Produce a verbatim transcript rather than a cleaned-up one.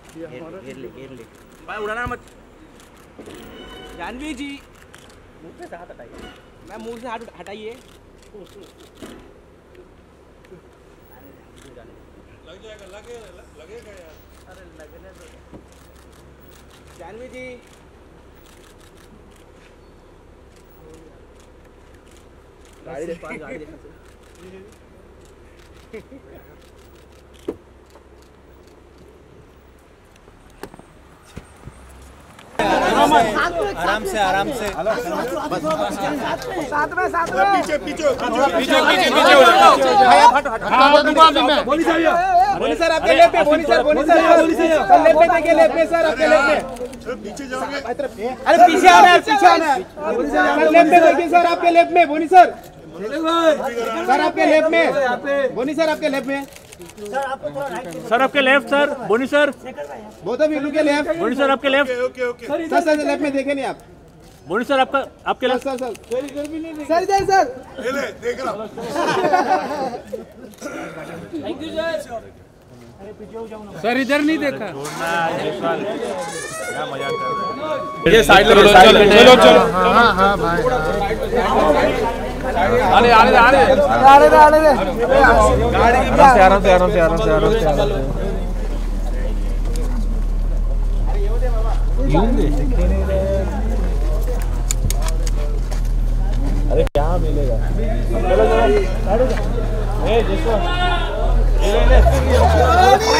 घेर ले घेर ले भाई, उड़ाना मत। जानवी जी मुंह पे से हाथ हटाइए। मैं मुंह से हाथ हटाइए। लग जाएगा, लगे लगेगा यार। अरे लगने दो। जानवी जी गाड़ी देख, पास गाड़ी देखना चाहिए। आराम से आराम से साथ में साथ में पीछे पीछे पीछे पीछे पीछे बोली सर बोली सर आपके लेफ्ट पे बोली सर बोली सर सर लेफ्ट पे देखिए लेफ्ट पे सर आपके लेफ्ट पे पीछे जाओगे। अरे पीछे आना है पीछे आना है बोली सर लेफ्ट पे देखिए सर आपके लेफ्ट में बोली सर सर आपके लेफ्ट में बोली सर आपके लेफ्ट में सर आपके left sir Boney sir both of you के लेफ्ट बोनी सर आपके left okay okay sir sir left में देखे नहीं आप बोनी सर आपका आपके sir left sir sir sir इधर सर ले ले देख रहा हूं। Thank you sir. सर इधर नहीं देखा क्या मजाक कर रहे हैं। ये साइड लो साइड चलो चलो हाँ हाँ भाई आने आने आने आने दे आने दे आराम से आराम से आराम से आराम से आराम से अरे क्या मिलेगा चलो चलो ए जिसको